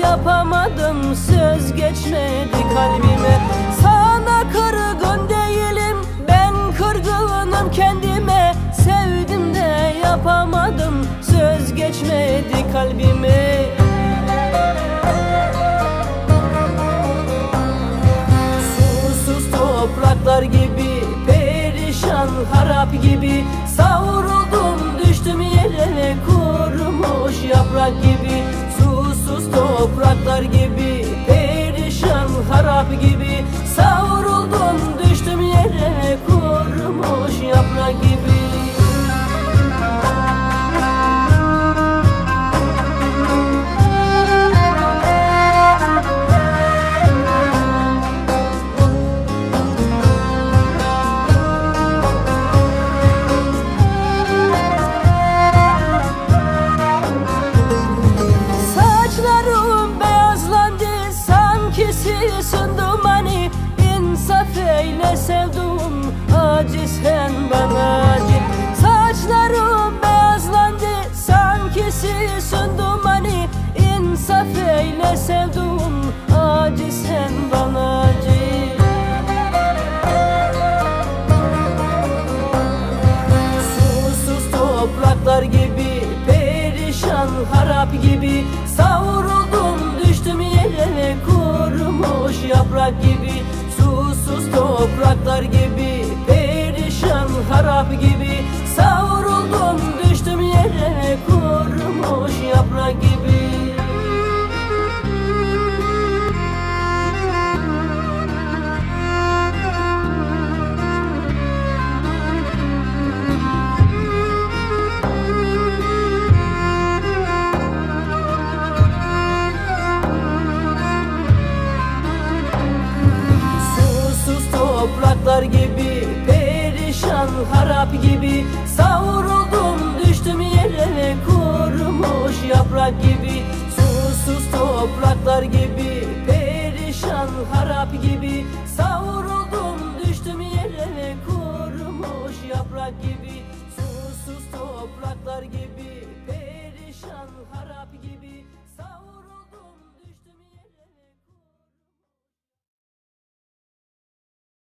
yapamadım, söz geçmedi kalbime. Sana kırgın değilim, ben kırgınım kendime. Sevdim de yapamadım, söz geçmedi kalbime. Susuz topraklar gibi, perişan harap gibi savruldum, düştüm yere kurumuş yaprak gibi. Susuz topraklar gibi, perişan harap gibi savruldum, düştüm yere kurumuş yaprak gibi. Sundum insaf eyle sevduğum, acı sen bana acı. Saçlarım beyazlandı sanki sundum insaf eyle sevduğum, acı sen bana acı. Susuz topraklar gibi, perişan harap gibi savruldum, düştüm yere kurumuş yaprak gibi. Susuz topraklar gibi, perişan harap gibi savruldum, düştüm yere kurumuş yaprak gibi. Topraklar gibi, perişan harap gibi savruldum, düştüm yere kurumuş yaprak gibi. Susuz topraklar gibi, perişan harap gibi savruldum, düştüm yere kurumuş yaprak gibi. Susuz topraklar gibi.